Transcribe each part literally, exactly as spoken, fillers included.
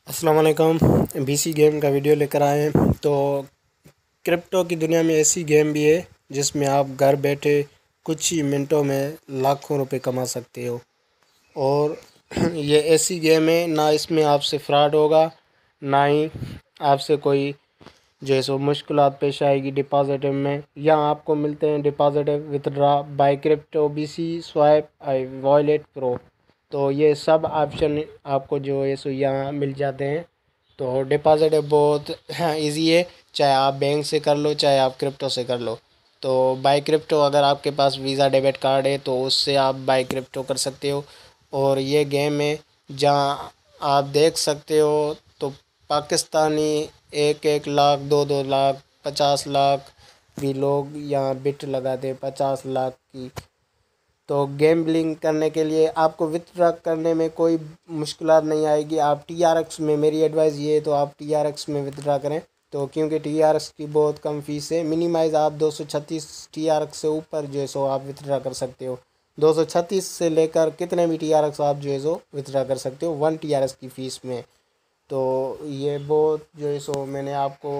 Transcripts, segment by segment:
अस्सलाम वालेकुम। BC game का वीडियो लेकर आए हैं। तो क्रिप्टो की दुनिया में ऐसी गेम भी है जिसमें आप घर बैठे कुछ ही मिनटों में लाखों रुपए कमा सकते हो। और ये ऐसी गेम है ना इसमें आपसे फ्रॉड होगा, ना ही आपसे कोई जो है सो मुश्किलात पेश आएगी डिपॉजिट में। यहाँ आपको मिलते हैं deposit withdraw by crypto BC swipe I wallet pro. तो ये सब ऑप्शन आपको जो है सो यहाँ मिल जाते हैं। तो डिपॉजिट बहुत इजी है, चाहे आप बैंक से कर लो चाहे आप क्रिप्टो से कर लो। तो बाय क्रिप्टो अगर आपके पास वीज़ा डेबिट कार्ड है तो उससे आप बाय क्रिप्टो कर सकते हो। और ये गेम है जहाँ आप देख सकते हो तो पाकिस्तानी एक एक लाख दो दो लाख पचास लाख भी लोग यहाँ बिट लगाते हैं पचास लाख की। तो गैम्बलिंग करने के लिए आपको विथड्रॉ करने में कोई मुश्किलात नहीं आएगी। आप टीआरएक्स में, मेरी एडवाइस ये है तो आप टीआरएक्स में विथड्रॉ करें। तो क्योंकि टीआरएक्स की बहुत कम फीस है, मिनिमाइज़ आप दो सौ छत्तीस टीआरएक्स से ऊपर जो है सो आप विथड्रॉ कर सकते हो। दो सौ छत्तीस से लेकर कितने भी टीआरएक्स आप जो है सो विथड्रॉ कर सकते हो वन टीआरएक्स की फ़ीस में। तो ये बहुत जो है सो मैंने आपको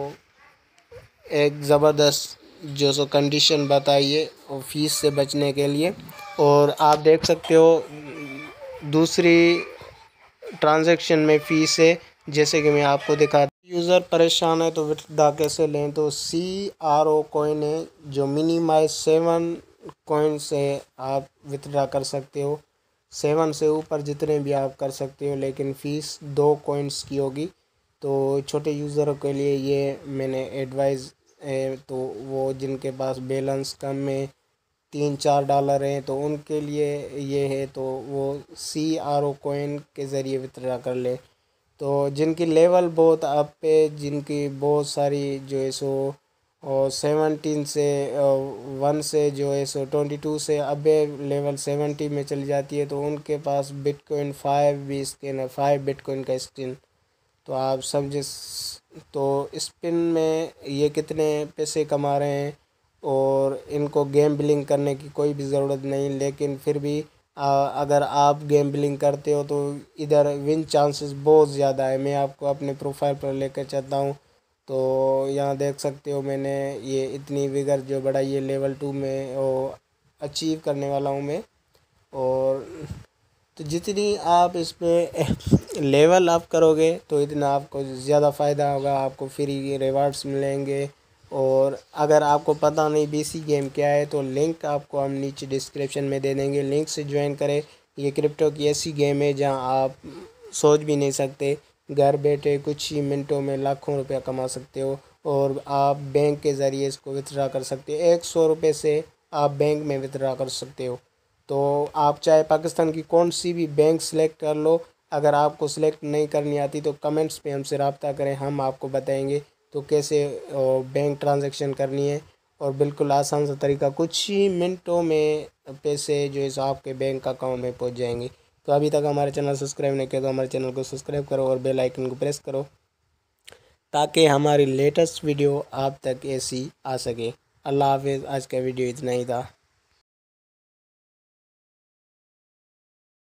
एक ज़बरदस्त जो सो कंडीशन बताई है और फीस से बचने के लिए। और आप देख सकते हो दूसरी ट्रांजैक्शन में फ़ीस है, जैसे कि मैं आपको दिखा, यूज़र परेशान है तो विथड्रॉ कैसे लें। तो सी आर ओ कॉइन है जो मिनिमाइज सेवन कॉइन से आप विथड्रॉ कर सकते हो। सेवन से ऊपर जितने भी आप कर सकते हो, लेकिन फ़ीस दो कॉइन्स की होगी। तो छोटे यूज़रों के लिए ये मैंने एडवाइस है, तो वो जिनके पास बैलेंस कम है, तीन चार डॉलर हैं, तो उनके लिए ये है तो वो सी आर ओ कॉइन के ज़रिए विथड्रॉ कर ले। तो जिनकी लेवल बहुत अप पे, जिनकी बहुत सारी जो है सो और सेवनटीन से वन से जो है सो ट्वेंटी टू से अबे लेवल सेवेंटी में चली जाती है, तो उनके पास बिटकॉइन फाइव भी स्किन है, फाइव बिटकॉइन का स्किन। तो आप सब जिस तो स्पिन में ये कितने पैसे कमा रहे हैं और इनको गैम्बलिंग करने की कोई भी ज़रूरत नहीं। लेकिन फिर भी आ, अगर आप गैम्बलिंग करते हो तो इधर विन चांसेस बहुत ज़्यादा है। मैं आपको अपने प्रोफाइल पर लेकर चलता हूँ। तो यहाँ देख सकते हो मैंने ये इतनी विगर जो बढ़ाई है, लेवल टू में वो अचीव करने वाला हूँ मैं। और तो जितनी आप इस पर लेवल अप करोगे तो इतना आपको ज़्यादा फ़ायदा होगा, आपको फ्री रिवार्ड्स मिलेंगे। और अगर आपको पता नहीं बीसी गेम क्या है तो लिंक आपको हम नीचे डिस्क्रिप्शन में दे देंगे, लिंक से ज्वाइन करें। ये क्रिप्टो की ऐसी गेम है जहां आप सोच भी नहीं सकते, घर बैठे कुछ ही मिनटों में लाखों रुपया कमा सकते हो। और आप बैंक के ज़रिए इसको विथड्रॉ कर सकते हो, एक सौ रुपये से आप बैंक में विथड्रॉ कर सकते हो। तो आप चाहे पाकिस्तान की कौन सी भी बैंक सेलेक्ट कर लो, अगर आपको सेलेक्ट नहीं करनी आती तो कमेंट्स पे हमसे रब्ता करें, हम आपको बताएंगे तो कैसे बैंक ट्रांजैक्शन करनी है। और बिल्कुल आसान सा तरीका, कुछ ही मिनटों में पैसे जो है सो आपके बैंक अकाउंट में पहुंच जाएंगे। तो अभी तक हमारे चैनल सब्सक्राइब नहीं किया तो हमारे चैनल को सब्सक्राइब करो और बेल आइकन को प्रेस करो ताकि हमारी लेटेस्ट वीडियो आप तक ऐसी आ सके। अल्लाह हाफिज़। आज का वीडियो इतना ही था।